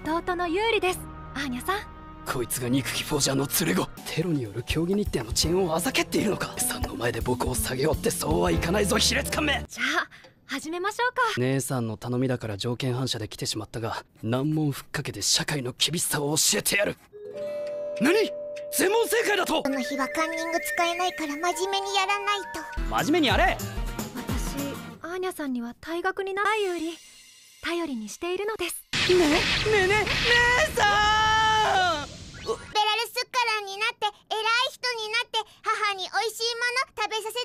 弟のユーリです。アーニャさん、 こいつが憎きフォージャーの連れ子。テロによる競技日程の遅延をあざけっているのか。さんの前で僕を下げようってそうはいかないぞ、卑劣漢め。 じゃあ始めましょうか。 姉さんの頼みだから条件反射で来てしまったが、難問ふっかけて社会の厳しさを教えてやる。何？全問正解だと？ この日はカンニング使えないから真面目にやらないと。 真面目にやれ。 私、アーニャさんには退学になるユーリ、頼りにしているのです。 ね姉さん！ ベラルスカラーになって偉い人になって母に美味しいもの食べさせ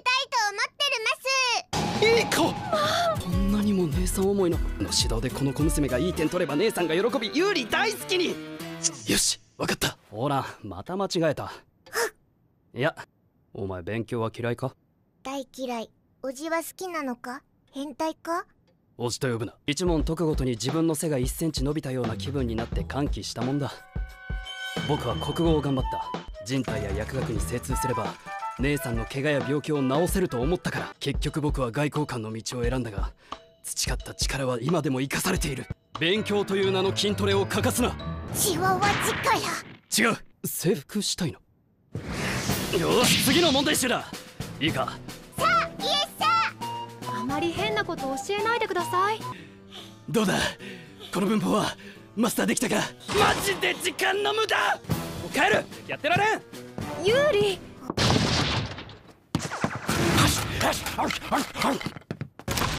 たいと思ってるます。 いい子！こんなにも姉さん思いの指導でこの小娘がいい点取れば姉さんが喜びユーリ大好きに。よし、わかった。ほら、また間違えた。いや、お前勉強は嫌いか？ 大嫌い。おじは好きなのか？変態か？ おじと呼ぶな。一問解くごとに自分の背が1センチ伸びたような気分になって歓喜したもんだ。僕は国語を頑張った。人体や薬学に精通すれば姉さんの怪我や病気を治せると思ったから、結局僕は外交官の道を選んだが、培った力は今でも生かされている。勉強という名の筋トレを欠かすな。 チワワ力。 違う、征服したいの。よし、次の問題集だ。いいか？ さあ、イエスさあまり変なこと教えないでください。 どうだ、この文法はマスターできたか？マジで時間の無駄。もう帰る。やってられん。 ユーリ、 はしはしはしはしはし。